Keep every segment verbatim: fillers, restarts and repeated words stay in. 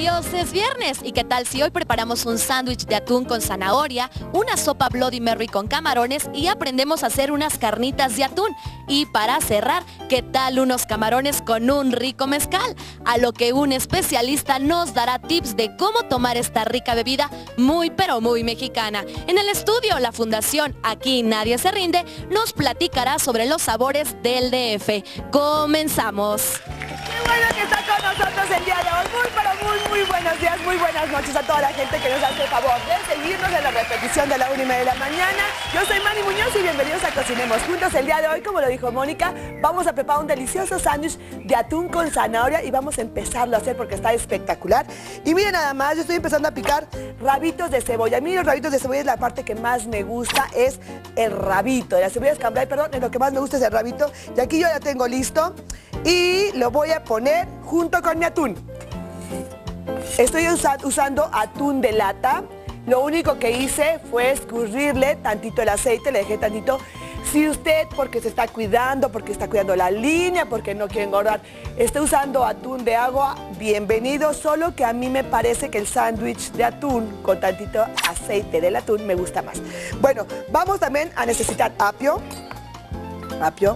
Dios, es viernes. ¿Y qué tal si hoy preparamos un sándwich de atún con zanahoria, una sopa Bloody Mary con camarones y aprendemos a hacer unas carnitas de atún? Y para cerrar, ¿qué tal unos camarones con un rico mezcal? A lo que un especialista nos dará tips de cómo tomar esta rica bebida muy pero muy mexicana. En el estudio, la Fundación Aquí Nadie Se Rinde nos platicará sobre los sabores del D F. ¡Comenzamos! Qué bueno que está con nosotros el día de hoy. Muy, pero muy, muy buenos días, muy buenas noches a toda la gente que nos hace el favor de seguirnos en la repetición de la una y media de la mañana. Yo soy Manny Muñoz y bienvenidos a Cocinemos Juntos. El día de hoy, como lo dijo Mónica, vamos a preparar un delicioso sándwich de atún con zanahoria y vamos a empezarlo a hacer porque está espectacular. Y miren nada más, yo estoy empezando a picar rabitos de cebolla. Miren, los rabitos de cebolla es la parte que más me gusta, es el rabito. De las cebollas cambray, perdón, lo que más me gusta es el rabito. Y aquí yo ya tengo listo. Y lo voy a poner junto con mi atún. Estoy usa usando atún de lata. Lo único que hice fue escurrirle tantito el aceite, le dejé tantito. Si usted, porque se está cuidando, porque está cuidando la línea, porque no quiere engordar, está usando atún de agua, bienvenido. Solo que a mí me parece que el sándwich de atún con tantito aceite del atún me gusta más. Bueno, vamos también a necesitar apio. Apio.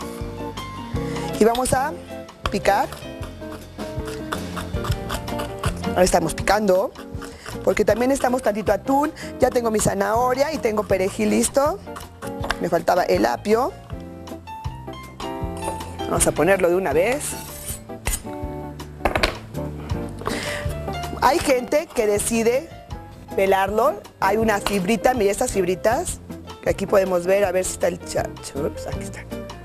Y vamos a picar. Ahora estamos picando, porque también estamos tantito atún. Ya tengo mi zanahoria y tengo perejil listo. Me faltaba el apio. Vamos a ponerlo de una vez. Hay gente que decide pelarlo. Hay una fibrita, mira estas fibritas, que aquí podemos ver, a ver si está el chachups, aquí está.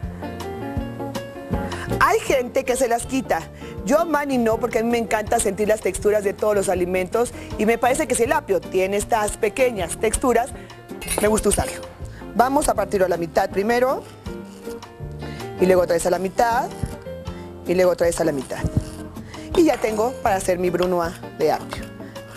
Hay gente que se las quita. Yo, Manny, no, porque a mí me encanta sentir las texturas de todos los alimentos y me parece que si el apio tiene estas pequeñas texturas, me gusta usarlo. Vamos a partirlo a la mitad primero y luego otra vez a la mitad y luego otra vez a la mitad. Y ya tengo para hacer mi brunoise de apio.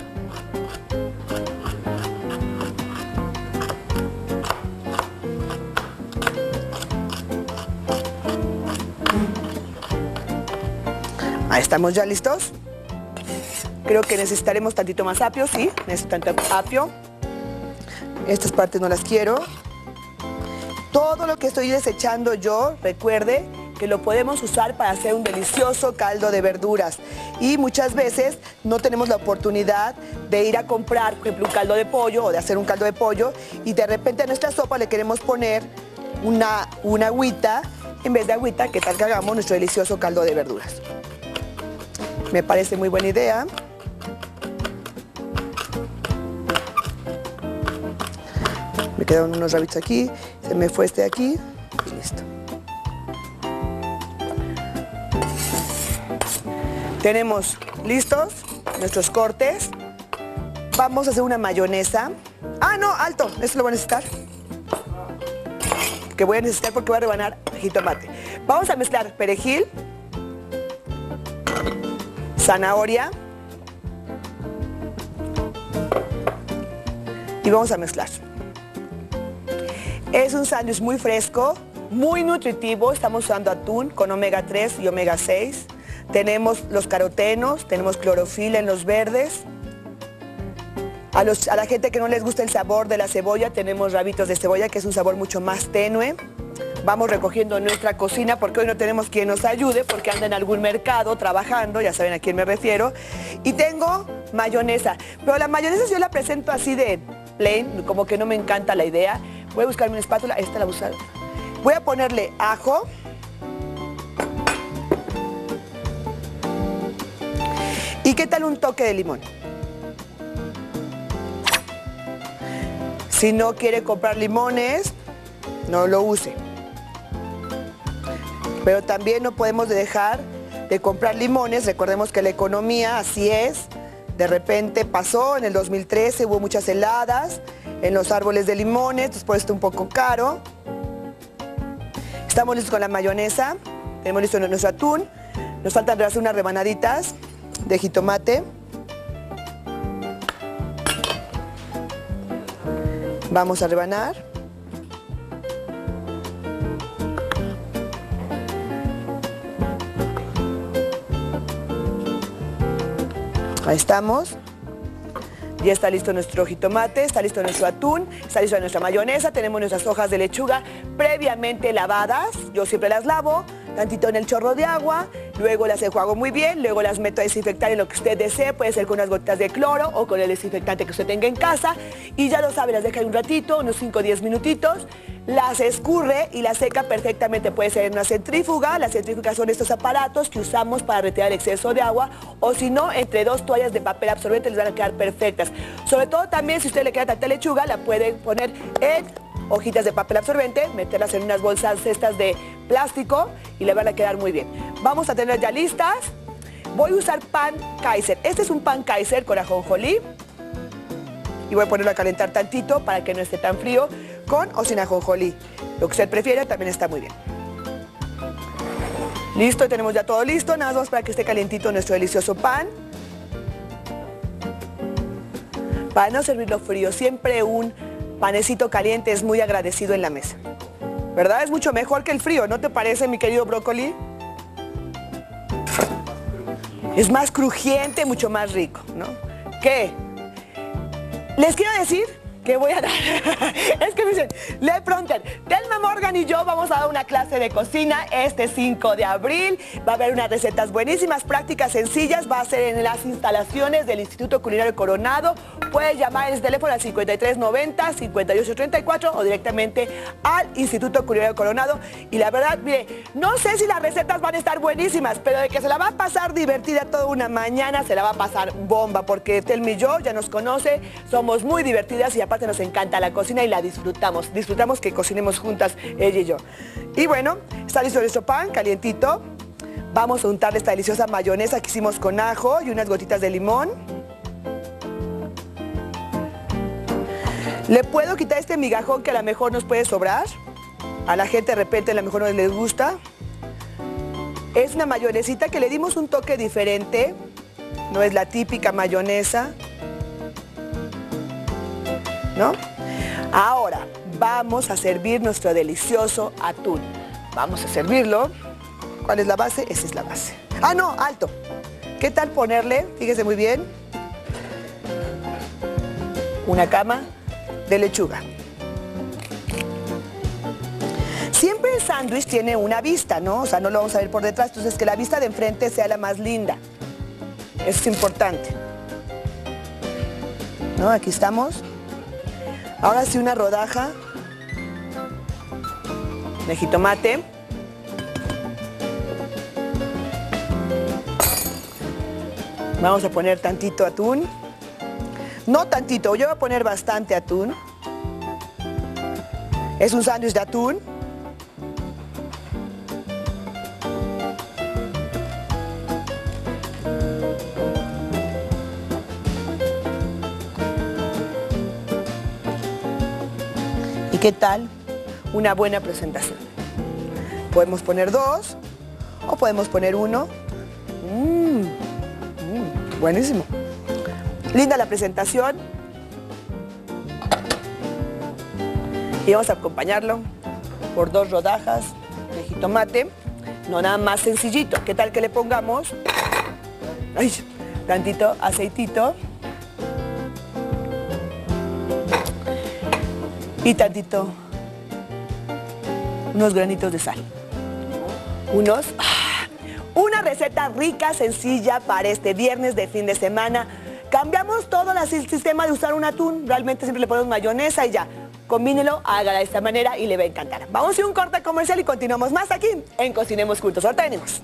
Ahí estamos ya listos. Creo que necesitaremos tantito más apio, sí, necesito tanto apio. Estas partes no las quiero. Todo lo que estoy desechando yo, recuerde que lo podemos usar para hacer un delicioso caldo de verduras. Y muchas veces no tenemos la oportunidad de ir a comprar, por ejemplo, un caldo de pollo o de hacer un caldo de pollo y de repente a nuestra sopa le queremos poner una, una agüita. En vez de agüita, ¿qué tal que hagamos nuestro delicioso caldo de verduras? Me parece muy buena idea. Me quedaron unos rabitos aquí, se me fue este de aquí y listo. Tenemos listos nuestros cortes. Vamos a hacer una mayonesa. Ah, no, alto, esto lo voy a necesitar. Que voy a necesitar porque voy a rebanar jitomate. Vamos a mezclar perejil, zanahoria y vamos a mezclar. Es un sándwich muy fresco, muy nutritivo. Estamos usando atún con omega tres y omega seis. Tenemos los carotenos, tenemos clorofila en los verdes. A, los, a la gente que no les gusta el sabor de la cebolla, tenemos rabitos de cebolla, que es un sabor mucho más tenue. Vamos recogiendo nuestra cocina porque hoy no tenemos quien nos ayude porque anda en algún mercado trabajando, ya saben a quién me refiero. Y tengo mayonesa, pero la mayonesa yo la presento así de plain, como que no me encanta la idea. Voy a buscarme una espátula, esta la voy a usar. Voy a ponerle ajo. ¿Y qué tal un toque de limón? Si no quiere comprar limones, no lo use. Pero también no podemos dejar de comprar limones. Recordemos que la economía así es. De repente pasó, en el dos mil trece hubo muchas heladas en los árboles de limones, después está un poco caro. Estamos listos con la mayonesa. Tenemos listo nuestro atún. Nos faltan hacer unas rebanaditas de jitomate. Vamos a rebanar. Ahí estamos. Ya está listo nuestro jitomate, está listo nuestro atún, está listo nuestra mayonesa, tenemos nuestras hojas de lechuga previamente lavadas, yo siempre las lavo, tantito en el chorro de agua, luego las enjuago muy bien, luego las meto a desinfectar en lo que usted desee, puede ser con unas gotitas de cloro o con el desinfectante que usted tenga en casa, y ya lo sabe, las deja un ratito, unos cinco o diez minutitos, las escurre y las seca perfectamente, puede ser en una centrífuga, las centrífugas son estos aparatos que usamos para retirar el exceso de agua, o si no, entre dos toallas de papel absorbente les van a quedar perfectas. Sobre todo también, si usted le queda tanta lechuga, la puede poner en hojitas de papel absorbente, meterlas en unas bolsas estas de plástico y le van a quedar muy bien. Vamos a tener ya listas. Voy a usar pan Kaiser. Este es un pan Kaiser con ajonjolí. Y voy a ponerlo a calentar tantito para que no esté tan frío, con o sin ajonjolí. Lo que usted prefiera también está muy bien. Listo, tenemos ya todo listo. Nada más para que esté calientito nuestro delicioso pan. Para no servirlo frío, siempre un panecito caliente es muy agradecido en la mesa. ¿Verdad? Es mucho mejor que el frío, ¿no te parece, mi querido brócoli? Es más crujiente, mucho más rico, ¿no? ¿Qué? Les quiero decir que voy a dar... es que me dicen, le preguntan, Telma Morgan y yo vamos a dar una clase de cocina este cinco de abril. Va a haber unas recetas buenísimas, prácticas sencillas. Va a ser en las instalaciones del Instituto Culinario Coronado. Puedes llamar en el teléfono al cincuenta y tres noventa, cincuenta y ocho treinta y cuatro o directamente al Instituto Culinario Coronado. Y la verdad, mire, no sé si las recetas van a estar buenísimas, pero de que se la va a pasar divertida toda una mañana, se la va a pasar bomba, porque Telma y yo ya nos conoce, somos muy divertidas y aparte nos encanta la cocina y la disfrutamos. Disfrutamos que cocinemos juntas ella y yo. Y bueno, está listo nuestro pan calientito. Vamos a untarle esta deliciosa mayonesa que hicimos con ajo y unas gotitas de limón. Le puedo quitar este migajón que a lo mejor nos puede sobrar. A la gente de repente a lo mejor no les gusta. Es una mayonesita que le dimos un toque diferente. No es la típica mayonesa, ¿no? Ahora vamos a servir nuestro delicioso atún. Vamos a servirlo. ¿Cuál es la base? Esa es la base. Ah, no, alto. ¿Qué tal ponerle? Fíjese muy bien. Una cama de lechuga. Siempre el sándwich tiene una vista, ¿no? O sea, no lo vamos a ver por detrás. Entonces, que la vista de enfrente sea la más linda. Eso es importante. ¿No? Aquí estamos. Ahora sí, una rodaja de jitomate. Vamos a poner tantito atún. No tantito, yo voy a poner bastante atún. Es un sándwich de atún. ¿Y qué tal? Una buena presentación. Podemos poner dos o podemos poner uno. Mmm, mmm, buenísimo. Linda la presentación. Y vamos a acompañarlo por dos rodajas de jitomate. No, nada más sencillito. ¿Qué tal que le pongamos? Ay, tantito aceitito. Y tantito, unos granitos de sal. Unos, ah, una receta rica, sencilla para este viernes de fin de semana. Cambiamos todo el sistema de usar un atún. Realmente siempre le ponemos mayonesa y ya. Combínelo, hágala de esta manera y le va a encantar. Vamos a ir a un corte comercial y continuamos más aquí en Cocinemos Juntos. Ahorita venimos.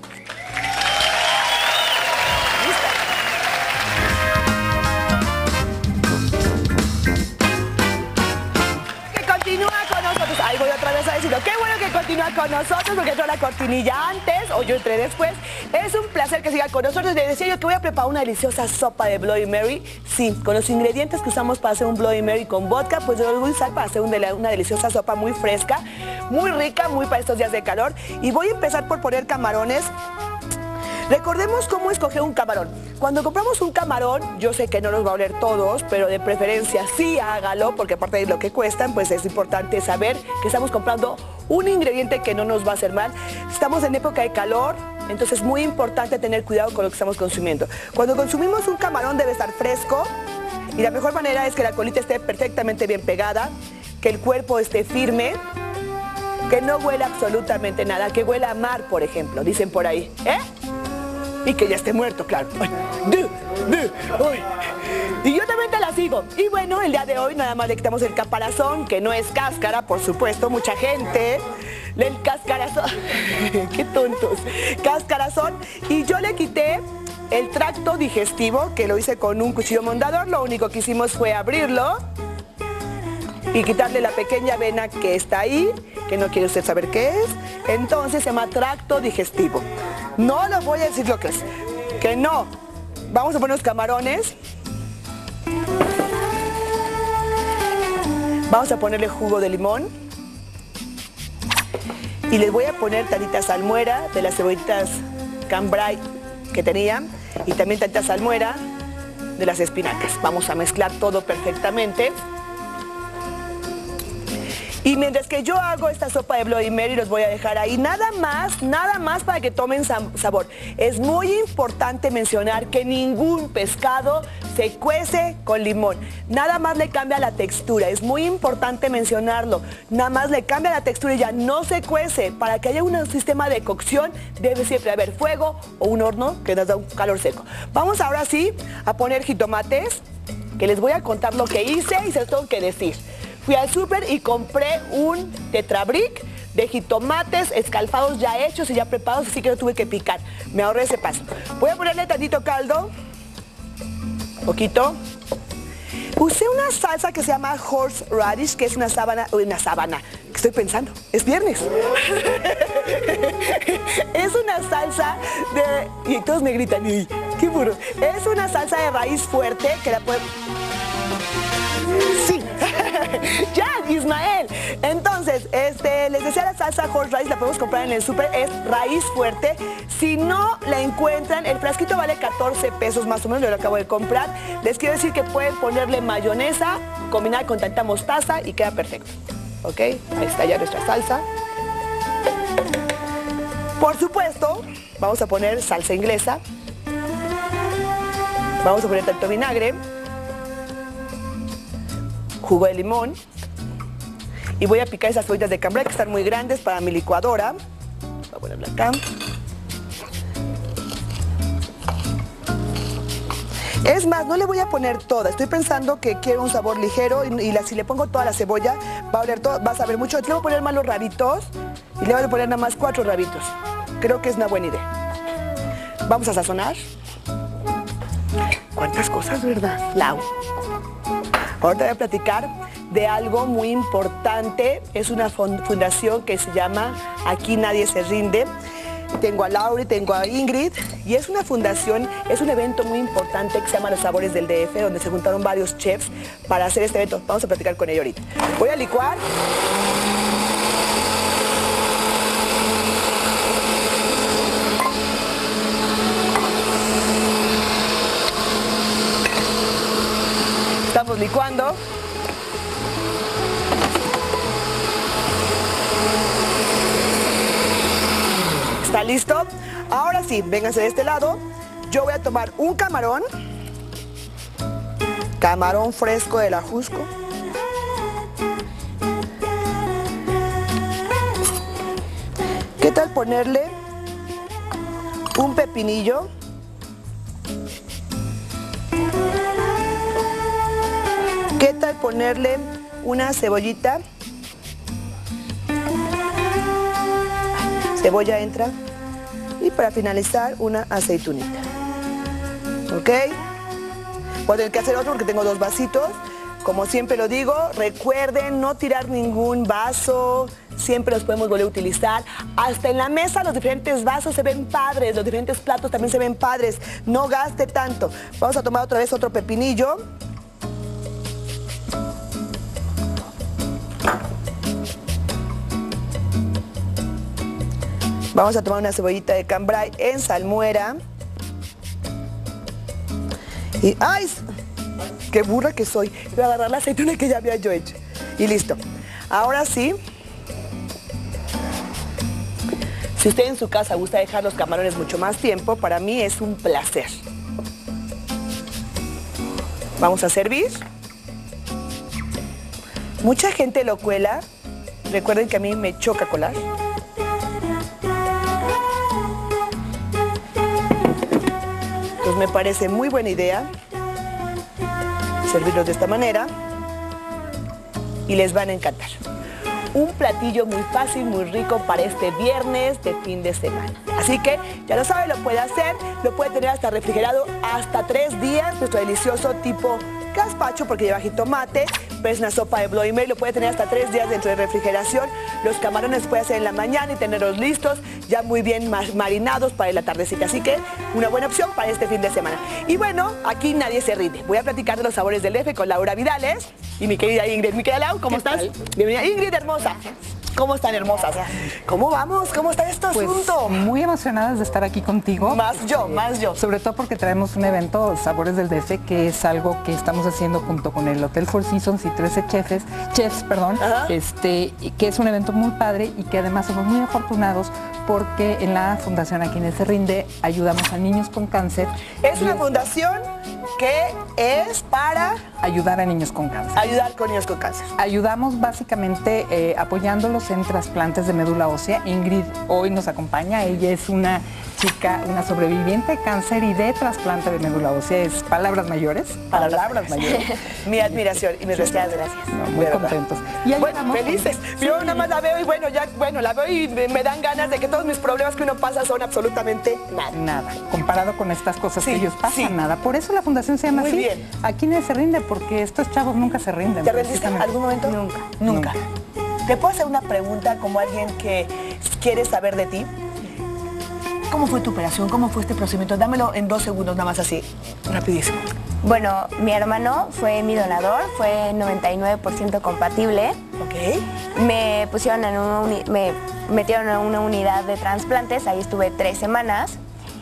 Ahí voy otra vez a decirlo. Qué bueno que continúa con nosotros porque entró la cortinilla antes o yo entré después. Es un placer que siga con nosotros. Les decía yo que voy a preparar una deliciosa sopa de Bloody Mary. Sí, con los ingredientes que usamos para hacer un Bloody Mary con vodka, pues yo los voy a usar para hacer una, una deliciosa sopa muy fresca, muy rica, muy para estos días de calor. Y voy a empezar por poner camarones. Recordemos cómo escoger un camarón. Cuando compramos un camarón, yo sé que no los va a oler todos, pero de preferencia sí hágalo, porque aparte de lo que cuestan, pues es importante saber que estamos comprando un ingrediente que no nos va a hacer mal. Estamos en época de calor, entonces es muy importante tener cuidado con lo que estamos consumiendo. Cuando consumimos un camarón debe estar fresco y la mejor manera es que la colita esté perfectamente bien pegada, que el cuerpo esté firme, que no huela absolutamente nada, que huela a mar, por ejemplo, dicen por ahí, ¿eh? Y que ya esté muerto, claro. Ay, de, de, ay. Y yo también te la sigo. Y bueno, el día de hoy nada más le quitamos el caparazón, que no es cáscara, por supuesto, mucha gente. El cascarazón, qué tontos, cascarazón. Y yo le quité el tracto digestivo, que lo hice con un cuchillo mondador. Lo único que hicimos fue abrirlo y quitarle la pequeña vena que está ahí, que no quiere usted saber qué es. Entonces se llama tracto digestivo. No les voy a decir lo que es, que no. Vamos a poner los camarones. Vamos a ponerle jugo de limón. Y les voy a poner tantita salmuera de las cebollitas cambray que tenía. Y también tantita salmuera de las espinacas. Vamos a mezclar todo perfectamente. Y mientras que yo hago esta sopa de Bloody Mary, los voy a dejar ahí nada más, nada más para que tomen sabor. Es muy importante mencionar que ningún pescado se cuece con limón. Nada más le cambia la textura, es muy importante mencionarlo. Nada más le cambia la textura y ya no se cuece. Para que haya un sistema de cocción debe siempre haber fuego o un horno que nos da un calor seco. Vamos ahora sí a poner jitomates, que les voy a contar lo que hice y se los tengo que decir. Fui al súper y compré un tetrabric de jitomates escalfados ya hechos y ya preparados, así que no tuve que picar. Me ahorré ese paso. Voy a ponerle tantito caldo, poquito. Usé una salsa que se llama horseradish, que es una sábana, una sábana, ¿qué estoy pensando? Es viernes. Es una salsa de, y todos me gritan, ¡ay, qué burro! Es una salsa de raíz fuerte que la pueden... Sí. Ya, Ismael. Entonces, este, les decía la salsa horseradish, la podemos comprar en el súper, es raíz fuerte. Si no la encuentran, el frasquito vale catorce pesos más o menos, yo lo acabo de comprar. Les quiero decir que pueden ponerle mayonesa, combinar con tanta mostaza y queda perfecto. ¿Ok? Ahí está ya nuestra salsa. Por supuesto, vamos a poner salsa inglesa. Vamos a poner tanto vinagre, jugo de limón, y voy a picar esas cebollitas de cambray que están muy grandes para mi licuadora. Voy a ponerla acá. Es más, no le voy a poner toda, estoy pensando que quiero un sabor ligero y, y la, si le pongo toda la cebolla va a oler todo, va a saber mucho. Le voy a poner más los rabitos y le voy a poner nada más cuatro rabitos. Creo que es una buena idea. Vamos a sazonar. ¿Cuántas cosas, verdad? Lau. Ahorita voy a platicar de algo muy importante. Es una fundación que se llama Aquí Nadie Se Rinde. Tengo a Lauri, tengo a Ingrid, y es una fundación, es un evento muy importante que se llama Los Sabores del D F, donde se juntaron varios chefs para hacer este evento. Vamos a platicar con ellos ahorita. Voy a licuar. Estamos licuando. ¿Está listo? Ahora sí, vénganse de este lado. Yo voy a tomar un camarón. Camarón fresco del Ajusco. ¿Qué tal ponerle un pepinillo? ¿Qué tal ponerle una cebollita? Cebolla entra. Y para finalizar, una aceitunita. ¿Ok? Voy a tener que hacer otro porque tengo dos vasitos. Como siempre lo digo, recuerden no tirar ningún vaso. Siempre los podemos volver a utilizar. Hasta en la mesa los diferentes vasos se ven padres. Los diferentes platos también se ven padres. No gaste tanto. Vamos a tomar otra vez otro pepinillo. Vamos a tomar una cebollita de cambray en salmuera. Y ¡ay! ¡Qué burra que soy! Voy a agarrar la aceituna que ya había yo hecho. Y listo. Ahora sí. Si usted en su casa gusta dejar los camarones mucho más tiempo, para mí es un placer. Vamos a servir. Mucha gente lo cuela. Recuerden que a mí me choca colar. Pues me parece muy buena idea servirlos de esta manera y les van a encantar. Un platillo muy fácil, muy rico para este viernes de fin de semana. Así que ya lo sabe, lo puede hacer, lo puede tener hasta refrigerado hasta tres días, nuestro delicioso tipo gazpacho porque lleva jitomate, pero es una sopa de Bloody Mary, lo puede tener hasta tres días dentro de refrigeración. Los camarones puede hacer en la mañana y tenerlos listos, ya muy bien marinados para la tardecita. Así que una buena opción para este fin de semana. Y bueno, aquí nadie se rinde. Voy a platicar de los sabores del D F con Laura Vidales y mi querida Ingrid. Mi querida Lau, ¿cómo estás? Tal? Bienvenida. Ingrid, hermosa. ¿Cómo están, hermosas? ¿Cómo vamos? ¿Cómo está este pues, asunto? Muy emocionadas de estar aquí contigo. Más yo, más yo. Sobre todo porque traemos un evento, Sabores del D F, que es algo que estamos haciendo junto con el Hotel Four Seasons y trece chefs, chefs, perdón, este, que es un evento muy padre y que además somos muy afortunados porque en la fundación Aquí Nadie se Rinde ayudamos a niños con cáncer. Es una fundación que es para ayudar a niños con cáncer. Ayudar con niños con cáncer. Ayudamos básicamente eh, apoyándolos en trasplantes de médula ósea. Ingrid hoy nos acompaña, ella es una chica, una sobreviviente de cáncer y de trasplante de médula ósea. Es palabras mayores. Palabras, palabras mayores. Mi admiración y mis respetos, gracias. No, muy contentos. Y bueno, felices. Sí. Yo nada más la veo y bueno, ya, bueno, la veo y me, me dan ganas de que todos mis problemas que uno pasa son absolutamente nada. Nada. Comparado con estas cosas sí, que ellos pasan, sí. nada. Por eso la fundación se llama muy así. Bien. Aquí Nadie se Rinde, porque estos chavos nunca se rinden. ¿Te rendiste en algún momento? Nunca. Nunca. Nunca. ¿Te puedo hacer una pregunta como alguien que quiere saber de ti? ¿Cómo fue tu operación? ¿Cómo fue este procedimiento? Dámelo en dos segundos, nada más así, rapidísimo. Bueno, mi hermano fue mi donador, fue noventa y nueve por ciento compatible. Ok. Me pusieron en una uni- me metieron en una unidad de trasplantes, ahí estuve tres semanas.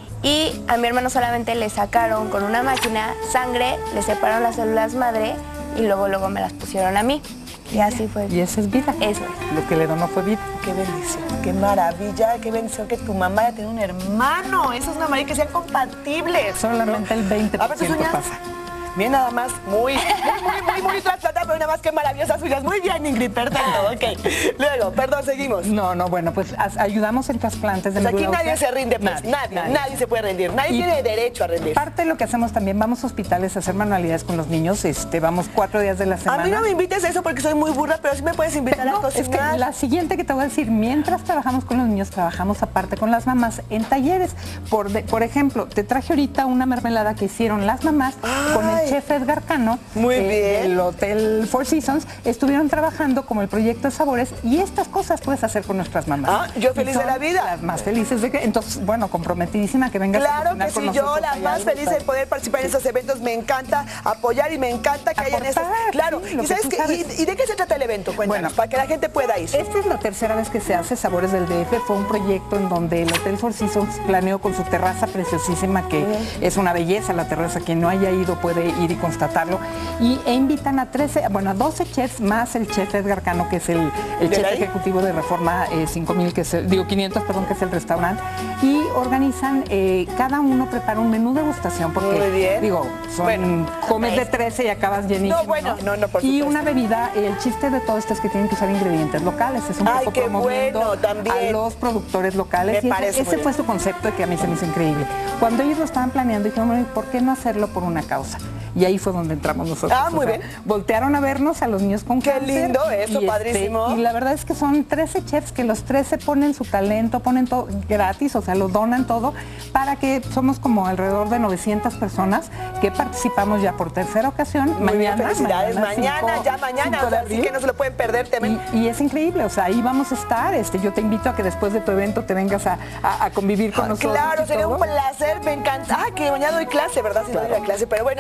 Y a mi hermano solamente le sacaron con una máquina sangre, le separaron las células madre y luego luego me las pusieron a mí. Y así fue. Y esa es vida. Eso es. Lo que le donó fue vida. Qué bendición, qué maravilla, qué bendición que tu mamá haya tenido un hermano. Eso es una maravilla, que sean compatibles. Solamente ¿no? el veinte por ciento pasa. Bien, nada más, muy, muy, muy, muy, muy trasplantada, pero nada más que maravillosas suyas. Muy bien, Ingrid, perfecto, ok. Luego, perdón, seguimos. No, no, bueno, pues ayudamos en trasplantes de pues médula ósea. Aquí nadie se rinde, pues, nadie, nadie, nadie, nadie se puede rendir, nadie y tiene derecho a rendir. Parte de lo que hacemos también, vamos a hospitales a hacer manualidades con los niños, este, vamos cuatro días de la semana. A mí no me invites a eso porque soy muy burra, pero sí me puedes invitar pero a no, cocinar. Es que la siguiente que te voy a decir, mientras trabajamos con los niños, trabajamos aparte con las mamás en talleres. Por, de, por ejemplo, te traje ahorita una mermelada que hicieron las mamás Ay. con el chef Edgar Cano. Muy eh, bien. del Hotel Four Seasons, estuvieron trabajando como el proyecto de sabores y estas cosas puedes hacer con nuestras mamás. Ah, yo feliz de la vida. Las más felices de que, entonces, bueno, comprometidísima que vengas claro a cocinar que con sí, nosotros. Yo la más feliz de poder participar en esos eventos, me encanta apoyar y me encanta que Aportar, hayan esos. Claro, sí, ¿y, sabes que que, y, ¿y de qué se trata el evento? Cuéntanos, bueno, para que la gente pueda ir. Esta es la tercera vez que se hace Sabores del D F, fue un proyecto en donde el Hotel Four Seasons planeó con su terraza preciosísima, que uh-huh. es una belleza la terraza, quien no haya ido puede ir y constatarlo, y e invitan a trece, bueno, a doce chefs más el chef Edgar Cano, que es el, el chef ahí? ejecutivo de Reforma eh, cinco mil, que es el, digo quinientos, perdón, que es el restaurante, y organizan, eh, cada uno prepara un menú de degustación, porque, Muy bien. digo, son, bueno, comes de trece y acabas llenísimo. No, bueno, no, no, por Y supuesto. una bebida, el chiste de todo esto es que tienen que usar ingredientes locales, es un Ay, poco qué promoviendo bueno, también. a los productores locales. Me y parece ese, ese fue su concepto de que a mí se me hizo increíble. Cuando ellos lo estaban planeando, dijeron, ¿por qué no hacerlo por una causa? Y ahí fue donde entramos nosotros. Ah, muy o sea, bien. Voltearon a vernos a los niños con Qué cáncer. Qué lindo eso, y padrísimo. Este, y la verdad es que son trece chefs que los trece ponen su talento, ponen todo gratis, o sea, lo donan todo, para que somos como alrededor de novecientas personas que participamos ya por tercera ocasión. Muy mañana, bien, felicidades. Mañana, mañana cinco, ya mañana, o sea, así que no se lo pueden perder también. Y, y es increíble, o sea, ahí vamos a estar. Este, yo te invito a que después de tu evento te vengas a, a, a convivir con ah, nosotros. Claro, sería todo. un placer, me encanta. Ah, que mañana doy clase, ¿verdad? Si claro. no doy la clase, pero bueno, igual claro.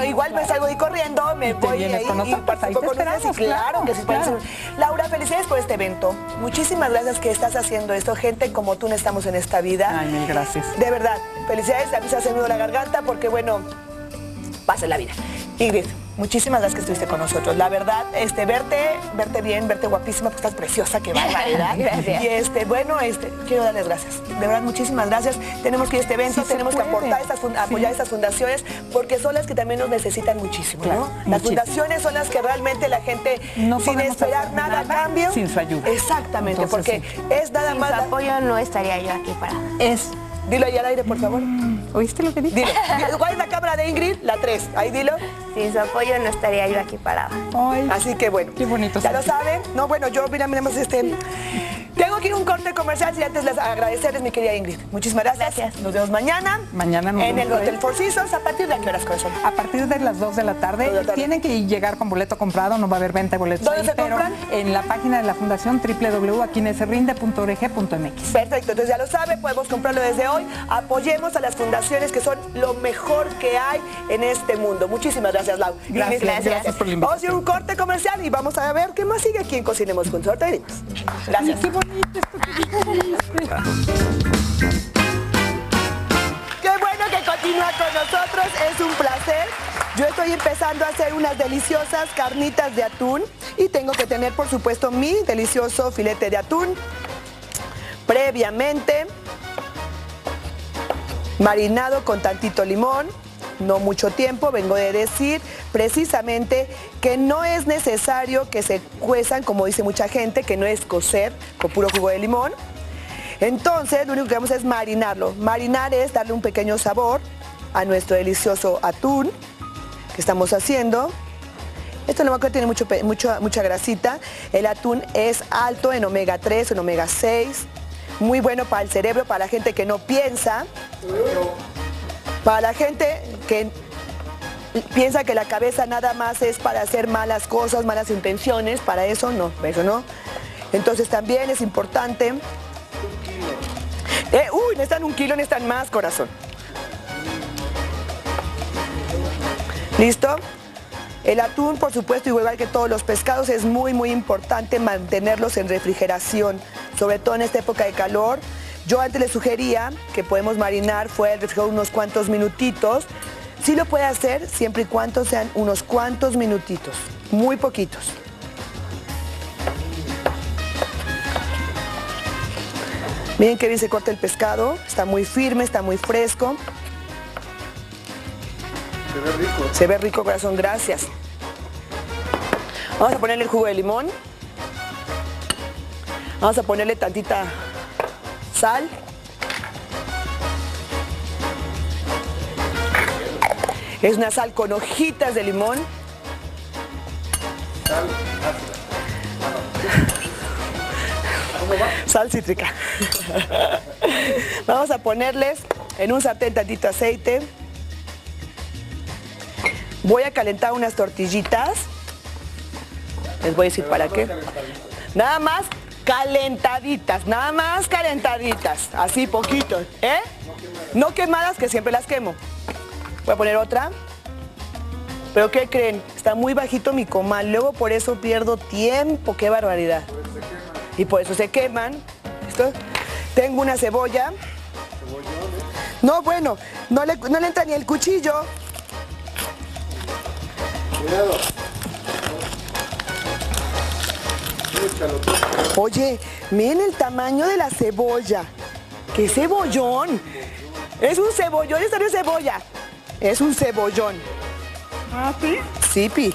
me salgo y corriendo, me Te voy vienes ahí con y nosotros, participo ahí te con ustedes. Y esperamos, claro, claro, que sí, claro. Laura, felicidades por este evento. Muchísimas gracias que estás haciendo esto. Gente como tú necesitamos en esta vida. Ay, mil gracias. De verdad, felicidades. A mí se hace nudo la garganta porque, bueno, pasa en la vida. Ingrid, muchísimas gracias que estuviste con nosotros. La verdad, este, verte, verte bien, verte guapísima, porque estás preciosa, que barbaridad. Gracias. Y este, bueno, este, quiero darles gracias. De verdad, muchísimas gracias. Tenemos que ir a este evento, Sí se tenemos que puede. aportar estas, fun- apoyar Sí. estas fundaciones, porque son las que también nos necesitan muchísimo, Claro, ¿no? Las muchísimo. fundaciones son las que realmente la gente, No sin podemos esperar hacer nada a nada cambio. sin su ayuda. Exactamente, Entonces, porque es nada Sin más. su apoyo no estaría yo aquí parada. Es, Dilo ahí al aire, por favor. ¿oíste lo que dije? Dilo. ¿Cuál es la cámara de Ingrid? La tres. Ahí dilo. Sin su apoyo no estaría yo aquí parada. Ay, Así que bueno. Qué bonito Ya lo sentir. saben. No, bueno, yo, mira, miremos este. Tengo que ir a un corte comercial y antes les agradecerles, mi querida Ingrid. Muchísimas gracias. Gracias. Nos vemos mañana. Mañana nos En el vemos por Hotel ahí. Four Seasons. ¿A partir de qué horas, corazón? A partir de las dos de la tarde, Dos de la tarde. tienen que llegar con boleto comprado, no va a haber venta de boletos ¿Dónde ahí, se pero compran? en la página de la fundación doble u doble u doble u punto aquí se rinde punto org punto m x. Perfecto, entonces ya lo sabe, podemos comprarlo desde hoy. Apoyemos a las fundaciones que son lo mejor que hay en este mundo. Muchísimas gracias, Lau. Gracias, Ingrid, gracias por la invitación. Vamos a ir a un corte comercial y vamos a ver qué más sigue aquí en Cocinemos Juntos. Ahorita venimos. Gracias. Qué bonito esto que Qué bueno que continúa con nosotros, es un placer. Yo estoy empezando a hacer unas deliciosas carnitas de atún y tengo que tener, por supuesto, mi delicioso filete de atún previamente marinado con tantito limón, no mucho tiempo. Vengo de decir precisamente que no es necesario que se cuezan, como dice mucha gente, que no es cocer con puro jugo de limón. Entonces, lo único que vamos a es marinarlo. Marinar es darle un pequeño sabor a nuestro delicioso atún que estamos haciendo. Esto no va a tiene mucho, pe- mucho, mucha grasita. El atún es alto en omega tres, en omega seis. Muy bueno para el cerebro, para la gente que no piensa. Para la gente que piensa que la cabeza nada más es para hacer malas cosas, malas intenciones. Para eso no, para eso no. Entonces también es importante. Eh, uy, necesitan un kilo, necesitan más, corazón. ¿Listo? El atún, por supuesto, igual que todos los pescados, es muy, muy importante mantenerlos en refrigeración, sobre todo en esta época de calor. Yo antes les sugería que podemos marinar fuera del refrigerador unos cuantos minutitos. Sí lo puede hacer, siempre y cuando sean unos cuantos minutitos, muy poquitos. Miren qué bien se corta el pescado, está muy firme, está muy fresco. Se ve rico. Se ve rico, corazón, gracias. Vamos a ponerle el jugo de limón. Vamos a ponerle tantita sal. Es una sal con hojitas de limón. Sal ácida. ¿Cómo va? Sal cítrica. Vamos a ponerles en un sartén tantito aceite. Voy a calentar unas tortillitas. Les voy a decir para qué. Nada más calentaditas, nada más calentaditas. Así poquito, ¿eh? No quemadas, que siempre las quemo. Voy a poner otra. ¿Pero qué creen? Está muy bajito mi comal. Luego por eso pierdo tiempo. ¡Qué barbaridad! Y por eso se queman. ¿Listo? Tengo una cebolla. No, bueno, no le, no le entra ni el cuchillo. Cuidado. Échalo tú. Oye, miren el tamaño de la cebolla. ¡Qué cebollón! Es un cebollón, esta no es cebolla. Es un cebollón. ¿Ah, sí? Sí, Pi.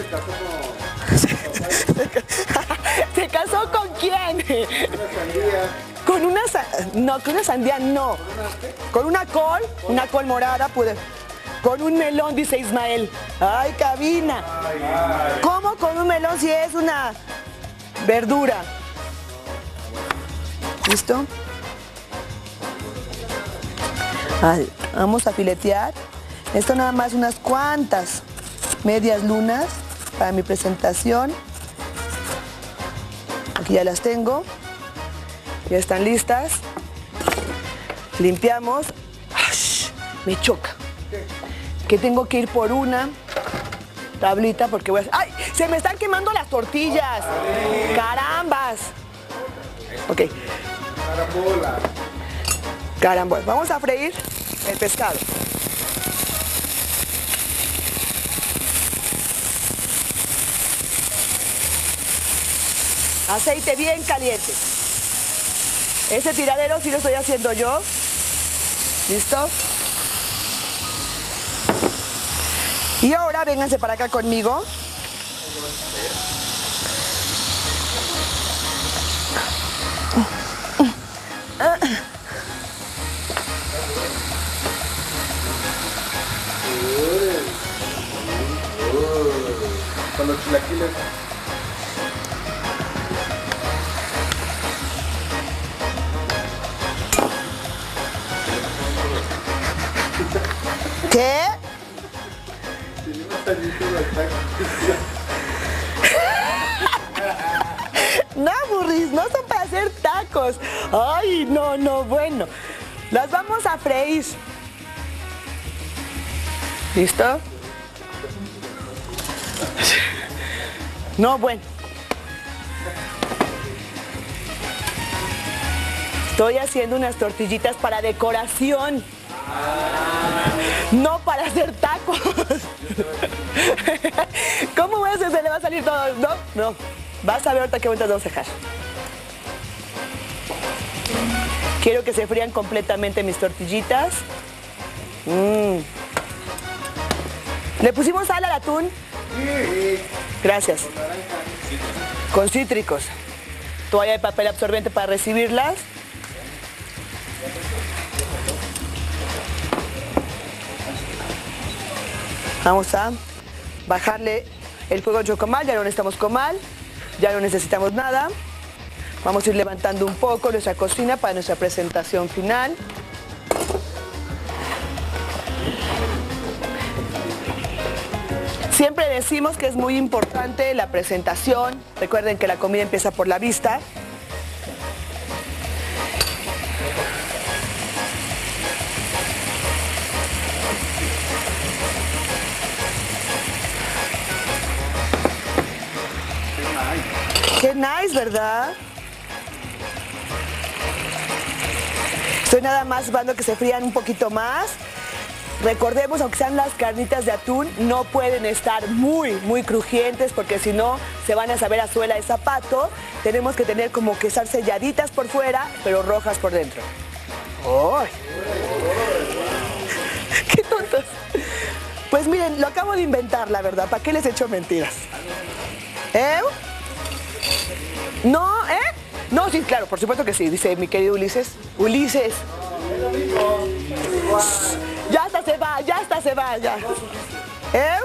¿Se casó con quién? Una sandía. Con una sa- no, con una sandía no. Con una col, una col morada pude. Con un melón, dice Ismael. Ay, cabina. ¿Cómo con un melón si es una verdura? ¿Listo? Ay, vamos a filetear. Esto nada más unas cuantas medias lunas para mi presentación. Aquí ya las tengo. Ya están listas. Limpiamos. ¡Ash! Me choca. Que tengo que ir por una tablita porque voy a... ¡Ay! Se me están quemando las tortillas. Carambas. Ok. Carambola. Carambola. Vamos a freír el pescado. Aceite bien caliente. Ese tiradero sí lo estoy haciendo yo. ¿Listo? Y ahora vénganse para acá conmigo. Con los chilaquiles. ¿Qué? No, burris, no son para hacer tacos. Ay, no, no, bueno. Las vamos a freír. ¿Listo? No, bueno. Estoy haciendo unas tortillitas para decoración. No para hacer tacos. ¿Cómo ves? ¿Se le va a salir todo? No, no. Vas a ver ahorita qué vueltas vamos a dejar. Quiero que se frían completamente mis tortillitas. Mm. ¿Le pusimos sal al atún? Sí. Gracias. Con cítricos. Toalla de papel absorbente para recibirlas. Vamos a bajarle el fuego al chocomal, ya no necesitamos comal, ya no necesitamos nada. Vamos a ir levantando un poco nuestra cocina para nuestra presentación final. Siempre decimos que es muy importante la presentación. Recuerden que la comida empieza por la vista. Qué nice, ¿verdad? Estoy nada más esperando que se frían un poquito más. Recordemos, aunque sean las carnitas de atún, no pueden estar muy, muy crujientes porque si no se van a saber a suela de zapato. Tenemos que tener como que estar selladitas por fuera, pero rojas por dentro. ¡Ay! ¡Qué tontos! Pues miren, lo acabo de inventar, la verdad. ¿Para qué les echo mentiras? ¿Eh? No, ¿eh? No, sí, claro, por supuesto que sí, dice mi querido Ulises. Ulises. Ya hasta se va, ya hasta se va, ya. ¿Eh?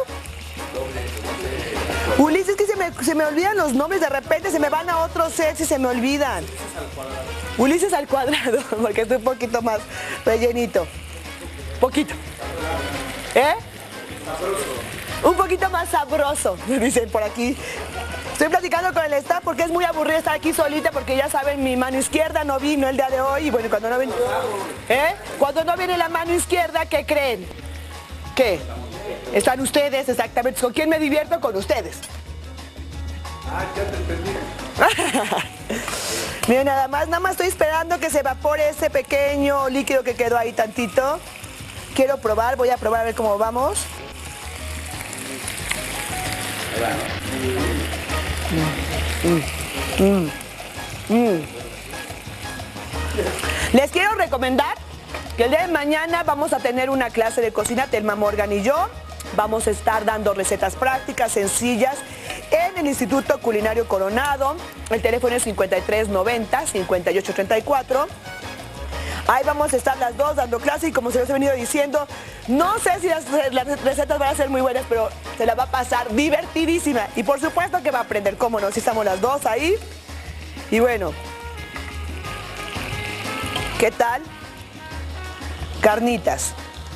Ulises, que se me, se me olvidan los nombres, de repente se me van a otros sets y se me olvidan. Ulises al cuadrado, porque estoy un poquito más rellenito. Poquito. ¿Eh? Un poquito más sabroso, me dicen por aquí. Estoy platicando con el staff porque es muy aburrido estar aquí solita porque ya saben, mi mano izquierda no vino el día de hoy y bueno, cuando no viene, ¿eh? Cuando no viene la mano izquierda, ¿qué creen? ¿Qué? Están ustedes, exactamente. ¿Con quién me divierto? Con ustedes. Ah, ya te entendí. Miren, nada más, nada más estoy esperando que se evapore ese pequeño líquido que quedó ahí tantito. Quiero probar, voy a probar a ver cómo vamos. Mm, mm, mm. Les quiero recomendar que el día de mañana vamos a tener una clase de cocina, Telma Morgan y yo. Vamos a estar dando recetas prácticas, sencillas, en el Instituto Culinario Coronado. El teléfono es cincuenta y tres noventa, cincuenta y ocho treinta y cuatro. Ahí vamos a estar las dos dando clase y como se les he venido diciendo, no sé si las, las recetas van a ser muy buenas, pero se la va a pasar divertidísima. Y por supuesto que va a aprender, cómo no, si estamos las dos ahí. Y bueno, ¿qué tal? Carnitas.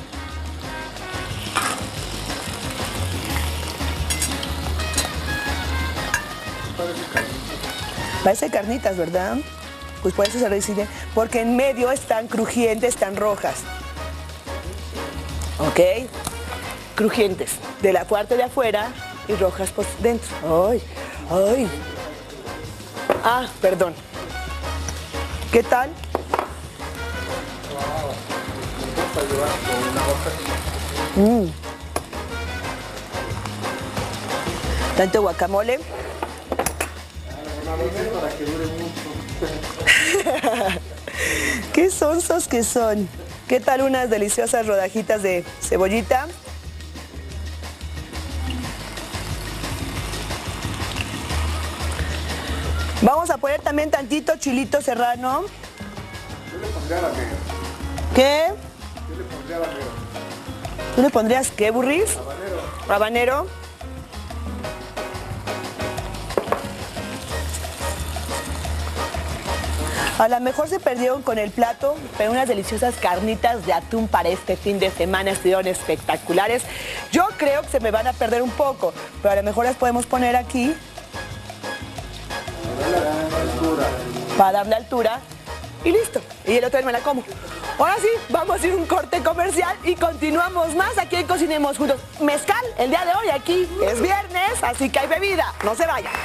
Parece carnitas, ¿verdad? Pues por eso se decide, porque en medio están crujientes, están rojas. ¿Ok? Crujientes. De la parte de afuera y rojas por dentro. Ay, ay. Ah, perdón. ¿Qué tal? Mm. Tanto guacamole. Qué sonsos que son. ¿Qué tal unas deliciosas rodajitas de cebollita? Vamos a poner también tantito chilito serrano. Yo le pondría la negra. ¿Qué? Yo le pondría la negra. ¿Tú le pondrías qué, burris? Habanero. Habanero. A lo mejor se perdieron con el plato, pero unas deliciosas carnitas de atún para este fin de semana estuvieron espectaculares. Yo creo que se me van a perder un poco, pero a lo mejor las podemos poner aquí para darle altura y listo. Y el otro día me la como. Ahora sí, vamos a ir a un corte comercial y continuamos más aquí en Cocinemos Juntos. Mezcal, el día de hoy aquí es viernes, así que hay bebida. No se vayan.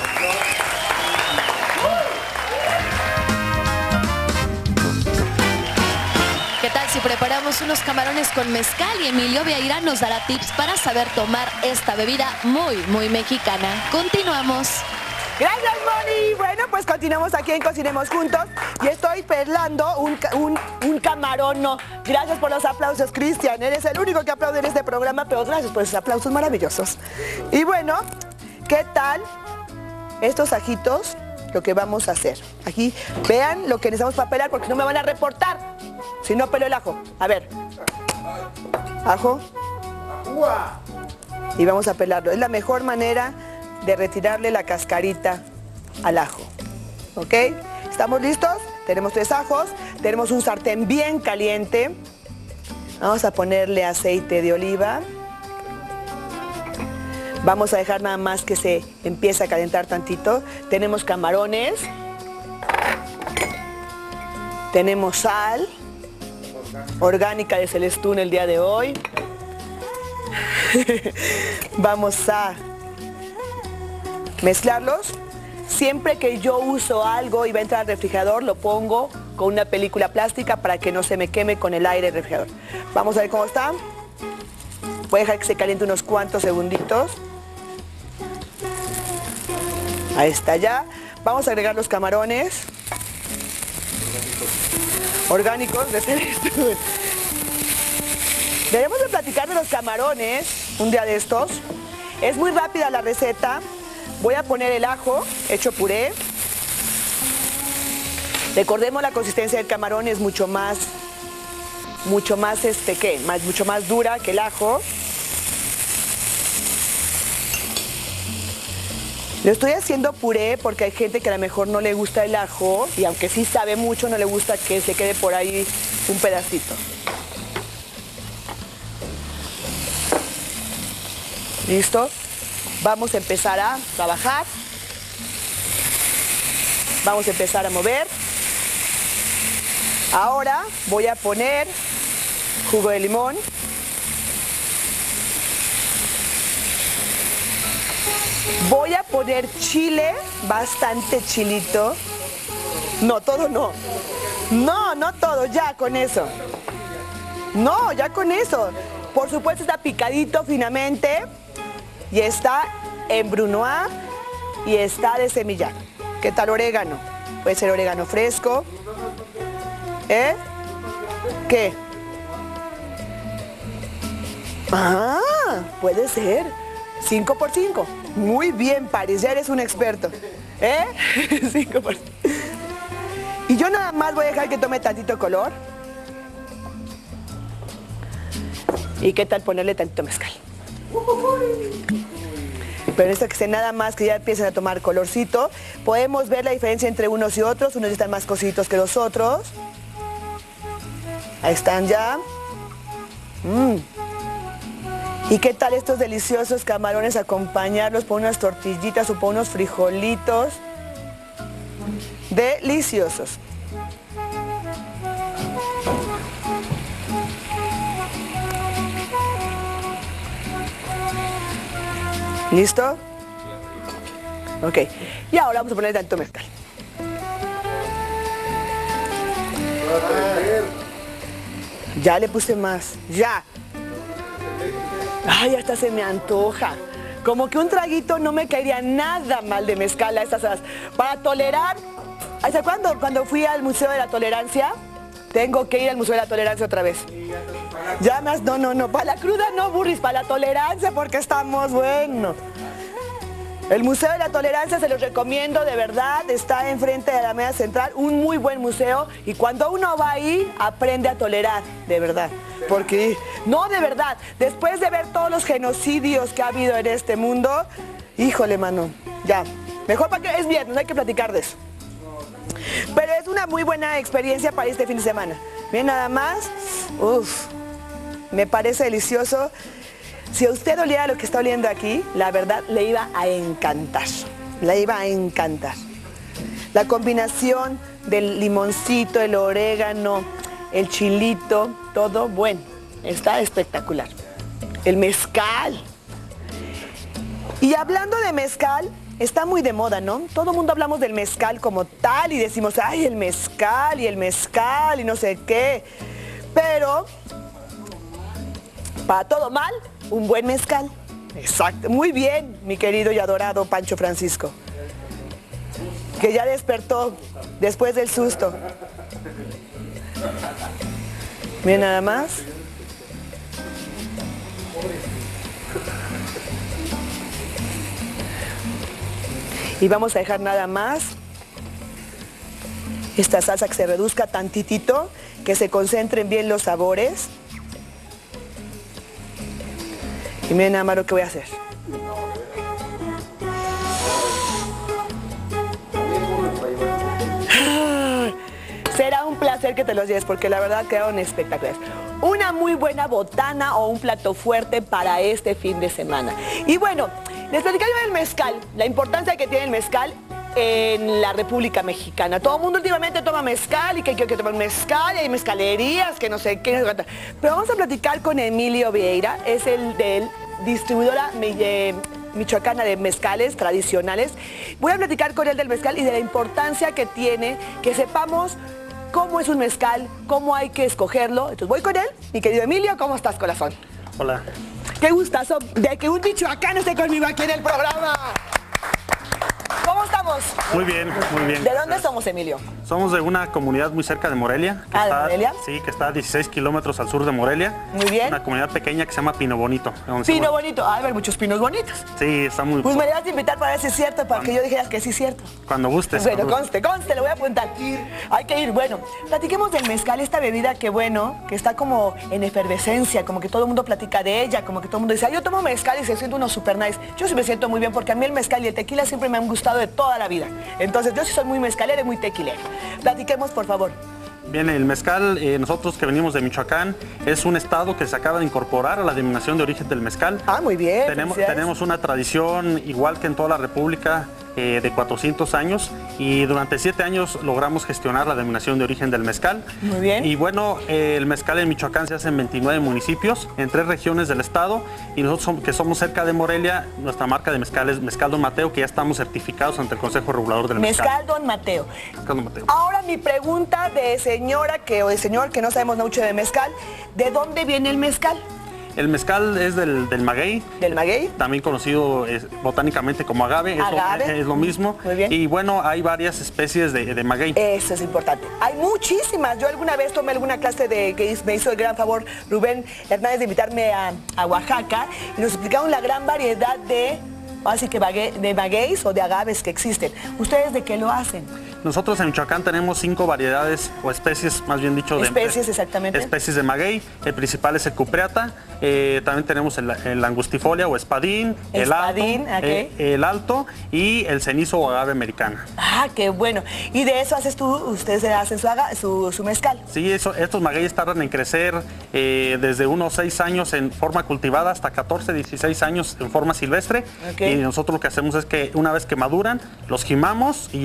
¿Qué tal si preparamos unos camarones con mezcal y Emilio Vieira nos dará tips para saber tomar esta bebida muy, muy mexicana? Continuamos. Gracias, Moni. Bueno, pues continuamos aquí en Cocinemos Juntos y estoy pelando un, ca- un, un camarón. No. Gracias por los aplausos, Cristian. Eres el único que aplaude en este programa, pero gracias por esos aplausos maravillosos. Y bueno, ¿qué tal estos ajitos? Lo que vamos a hacer. Aquí, vean lo que necesitamos para pelar porque no me van a reportar. Si no, pelo el ajo. A ver. Ajo. ¡Ua! Y vamos a pelarlo. Es la mejor manera de retirarle la cascarita al ajo. ¿Ok? ¿Estamos listos? Tenemos tres ajos. Tenemos un sartén bien caliente. Vamos a ponerle aceite de oliva. Vamos a dejar nada más que se empiece a calentar tantito. Tenemos camarones. Tenemos sal. Orgánica de Celestún el día de hoy. Vamos a mezclarlos. Siempre que yo uso algo y va a entrar al refrigerador, lo pongo con una película plástica para que no se me queme con el aire del refrigerador. Vamos a ver cómo está. Voy a dejar que se caliente unos cuantos segunditos. Ahí está ya. Vamos a agregar los camarones. Orgánicos de Celestún. Debemos de platicar de los camarones un día de estos. Es muy rápida la receta. Voy a poner el ajo hecho puré. Recordemos, la consistencia del camarón es mucho más, mucho más, este, ¿qué? Más, mucho más dura que el ajo. Lo estoy haciendo puré porque hay gente que a lo mejor no le gusta el ajo y aunque sí sabe mucho, no le gusta que se quede por ahí un pedacito. ¿Listo? Vamos a empezar a trabajar. Vamos a empezar a mover. Ahora voy a poner jugo de limón. Voy a poner chile, bastante chilito. No, todo no. No, no todo, ya con eso. No, ya con eso. Por supuesto está picadito finamente. Y está en brunoise y está de semilla. ¿Qué tal orégano? Puede ser orégano fresco. ¿Eh? ¿Qué? Ah, puede ser. cinco por cinco. Muy bien, Paris, ya eres un experto. ¿Eh? cinco por cinco. Y yo nada más voy a dejar que tome tantito color. ¿Y qué tal ponerle tantito mezcal? Pero esto que esté nada más que ya empiecen a tomar colorcito. Podemos ver la diferencia entre unos y otros. Unos están más cositos que los otros. Ahí están ya. Mm. ¿Y qué tal estos deliciosos camarones? Acompañarlos por unas tortillitas o por unos frijolitos. Deliciosos. ¿Listo? Ok. Y ahora vamos a poner tanto mezcal. Ya le puse más. Ya. Ay, hasta se me antoja. Como que un traguito no me caería nada mal de mezcal a estas horas. Para tolerar, ¿hasta cuándo? Cuando fui al Museo de la Tolerancia, tengo que ir al Museo de la Tolerancia otra vez. Ya más, no, no, no. Para la cruda no, burris, para la tolerancia porque estamos, bueno. El Museo de la Tolerancia se los recomiendo, de verdad, está enfrente de la Alameda Central, un muy buen museo, y cuando uno va ahí, aprende a tolerar, de verdad. Porque, no, de verdad, después de ver todos los genocidios que ha habido en este mundo, híjole, mano, ya, mejor para que es viernes, no hay que platicar de eso. Pero es una muy buena experiencia para este fin de semana. Bien, nada más, uff, me parece delicioso. Si a usted oliera lo que está oliendo aquí, la verdad le iba a encantar, le iba a encantar. La combinación del limoncito, el orégano, el chilito, todo bueno, está espectacular. El mezcal. Y hablando de mezcal, está muy de moda, ¿no? Todo el mundo hablamos del mezcal como tal y decimos, ay, el mezcal y el mezcal y no sé qué. Pero, para todo mal, un buen mezcal. Exacto. Muy bien, mi querido y adorado Pancho Francisco. Que ya despertó después del susto. Miren nada más. Y vamos a dejar nada más esta salsa que se reduzca tantitito, que se concentren bien los sabores. Y miren nada más lo que voy a hacer. Será un placer que te los lleves porque la verdad quedaron espectaculares. Una muy buena botana o un plato fuerte para este fin de semana. Y bueno, les platicaba del mezcal, la importancia que tiene el mezcal en la República Mexicana. Todo el mundo últimamente toma mezcal y que quiero que tomen mezcal y hay mezcalerías, que no sé qué. Pero vamos a platicar con Emilio Vieira, es el del distribuidora eh, michoacana de mezcales tradicionales. Voy a platicar con él del mezcal y de la importancia que tiene que sepamos cómo es un mezcal, cómo hay que escogerlo. Entonces voy con él. Mi querido Emilio, ¿cómo estás, corazón? Hola. Qué gustazo de que un michoacano esté conmigo aquí en el programa. ¿Cómo estamos? Muy bien, muy bien. ¿De dónde somos, Emilio? Somos de una comunidad muy cerca de Morelia. Que ah, ¿de está, Morelia? Sí, que está a dieciséis kilómetros al sur de Morelia. Muy bien. Una comunidad pequeña que se llama Pino Bonito. Pino Bonito. Ah, hay ver muchos pinos bonitos. Sí, está muy... Pues me le vas a invitar para ver si es cierto, para cuando, que yo dijera que sí es cierto. Cuando gustes. Bueno, cuando conste, conste, lo voy a apuntar. Hay que ir. Bueno, platiquemos del mezcal, esta bebida que bueno, que está como en efervescencia, como que todo el mundo platica de ella, como que todo el mundo dice, ah, yo tomo mezcal y se siente uno super nice. Yo sí me siento muy bien porque a mí el mezcal y el tequila siempre me han gustado de toda la vida. Entonces yo sí soy muy mezcalera y muy tequilera. Platiquemos, por favor. Bien, el mezcal, eh, nosotros que venimos de Michoacán, es un estado que se acaba de incorporar a la denominación de origen del mezcal. Ah, muy bien. Tenemos, tenemos una tradición, igual que en toda la República, eh, de cuatrocientos años, y durante siete años logramos gestionar la denominación de origen del mezcal. Muy bien. Y bueno, eh, el mezcal en Michoacán se hace en veintinueve municipios, en tres regiones del estado, y nosotros somos, que somos cerca de Morelia, nuestra marca de mezcal es Mezcal Don Mateo, que ya estamos certificados ante el Consejo Regulador del Mezcal. Mezcal Don Mateo. Mezcal Don Mateo. Ahora mi pregunta de señora que, o de señor que no sabemos mucho de mezcal, ¿de dónde viene el mezcal? El mezcal es del, del maguey. ¿Del maguey? También conocido eh, botánicamente como agave. Agave. Es lo, es lo mismo. Muy bien. Y bueno, hay varias especies de, de maguey. Eso es importante. Hay muchísimas. Yo alguna vez tomé alguna clase de que me hizo el gran favor Rubén Hernández de invitarme a, a Oaxaca y nos explicaron la gran variedad de, así que de magueyes o de agaves que existen. ¿Ustedes de qué lo hacen? Nosotros en Michoacán tenemos cinco variedades o especies, más bien dicho, especies de exactamente. especies de maguey. El principal es el cupreata. Eh, también tenemos el, el angustifolia o espadín, espadín el alto, okay. eh, el alto y el cenizo o agave americana. Ah, qué bueno. Y de eso haces tú, ustedes hacen su, aga, su, su mezcal. Sí, eso, estos magueyes tardan en crecer eh, desde unos seis años en forma cultivada hasta catorce, dieciséis años en forma silvestre. Okay. Y nosotros lo que hacemos es que una vez que maduran, los jimamos y ya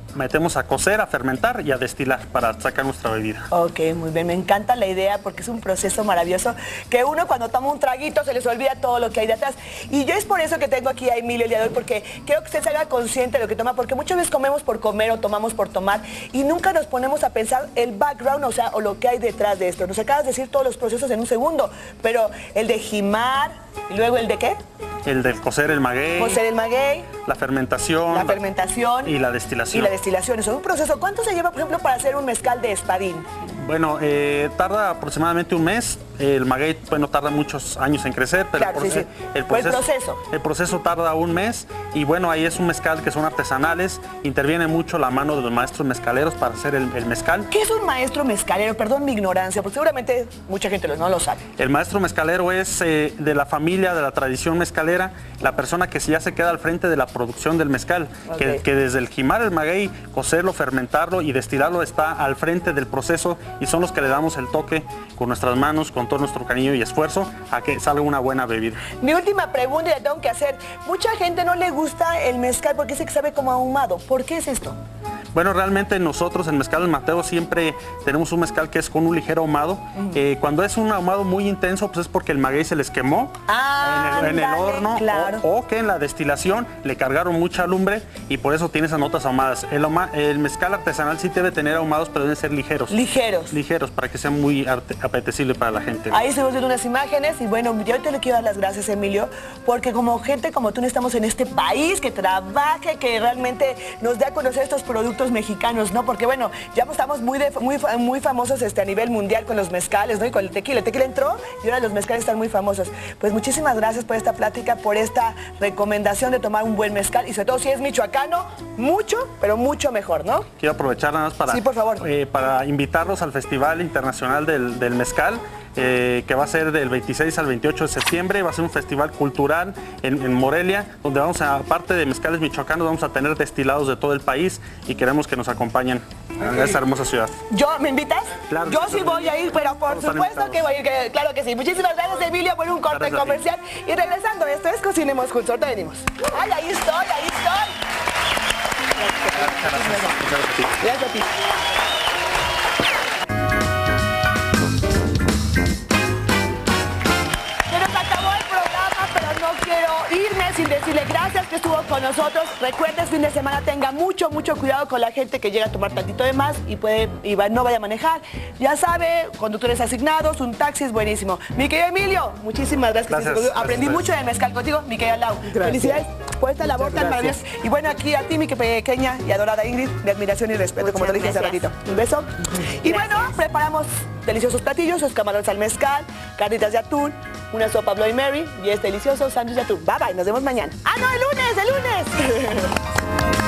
metemos a cocer, a fermentar y a destilar para sacar nuestra bebida. Ok, muy bien, me encanta la idea porque es un proceso maravilloso que uno cuando toma un traguito se les olvida todo lo que hay detrás. Y yo es por eso que tengo aquí a Emilio el día de hoy, porque quiero que usted se haga consciente de lo que toma, porque muchas veces comemos por comer o tomamos por tomar y nunca nos ponemos a pensar el background, o sea, o lo que hay detrás de esto. Nos acabas de decir todos los procesos en un segundo, pero el de jimar, y luego el de ¿qué? El del cocer el maguey. Cocer el maguey. La fermentación. La fermentación. Y la destilación. Y la destilación. Eso es un proceso. ¿Cuánto se lleva, por ejemplo, para hacer un mezcal de espadín? Bueno, eh, tarda aproximadamente un mes. El maguey, bueno, tarda muchos años en crecer, pero claro, el, sí, sí. el, proceso, el proceso. El proceso tarda un mes y bueno, ahí es un mezcal que son artesanales. Interviene mucho la mano de los maestros mezcaleros para hacer el, el mezcal. ¿Qué es un maestro mezcalero? Perdón mi ignorancia, porque seguramente mucha gente no lo sabe. El maestro mezcalero es eh, de la familia, de la tradición mezcalera, la persona que ya se queda al frente de la producción del mezcal, okay. que, que desde el jimar el maguey, cocerlo, fermentarlo y destilarlo está al frente del proceso y son los que le damos el toque con nuestras manos, con todo nuestro cariño y esfuerzo a que salga una buena bebida. Mi última pregunta y la tengo que hacer. Mucha gente no le gusta el mezcal porque dice que sabe como ahumado. ¿Por qué es esto? Bueno, realmente nosotros en Mezcal del Mateo siempre tenemos un mezcal que es con un ligero ahumado. Uh-huh. eh, cuando es un ahumado muy intenso, pues es porque el maguey se les quemó ah, en, el, en dale, el horno claro. o, o que en la destilación le cargaron mucha lumbre y por eso tiene esas notas ahumadas. El, el mezcal artesanal sí debe tener ahumados, pero deben ser ligeros. Ligeros. Ligeros, para que sea muy apetecible para la gente. Ahí estamos viendo unas imágenes y bueno, yo te le quiero dar las gracias, Emilio, porque como gente como tú necesitamos en este país que trabaje, que realmente nos dé a conocer estos productos mexicanos, ¿no? Porque bueno, ya estamos muy, de, muy, muy famosos este, a nivel mundial con los mezcales, ¿no? Y con el tequila. El tequila entró y ahora los mezcales están muy famosos. Pues muchísimas gracias por esta plática, por esta recomendación de tomar un buen mezcal y sobre todo si es michoacano, mucho, pero mucho mejor, ¿no? Quiero aprovechar nada más para, sí, por favor. Eh, para invitarlos al Festival Internacional del, del Mezcal. Eh, que va a ser del veintiséis al veintiocho de septiembre, va a ser un festival cultural en, en Morelia, donde vamos a, aparte de mezcales michoacanos, vamos a tener destilados de todo el país y queremos que nos acompañen a esta hermosa ciudad. ¿Yo? ¿Me invitas? Claro. Yo sí voy a ir, pero por supuesto que voy a ir, que, claro que sí. Muchísimas gracias, Emilio, por un corte comercial. Y regresando, esto es Cocinemos Juntos, ahorita venimos. ¡Ay, ahí estoy, ahí estoy! Gracias, gracias. Gracias a ti. Sin decirle gracias que estuvo con nosotros. Recuerda, este fin de semana tenga mucho, mucho cuidado con la gente que llega a tomar tantito de más y puede y va, no vaya a manejar. Ya sabe, conductores asignados, un taxi es buenísimo. Mi querido Emilio, muchísimas gracias. gracias Aprendí gracias. mucho de mezcal contigo, mi querida Lau. Gracias. Felicidades por esta labor tan maravillosa. Y bueno, aquí a ti, mi pequeña y adorada Ingrid, de admiración y respeto, muchas como te dije hace ratito. Un beso. Y gracias. Bueno, preparamos deliciosos platillos, los camarones al mezcal, carnitas de atún, una sopa Bloody Mary y este delicioso sándwich de atún. Bye bye, nos vemos mañana. ¡Ah, no, el lunes, el lunes!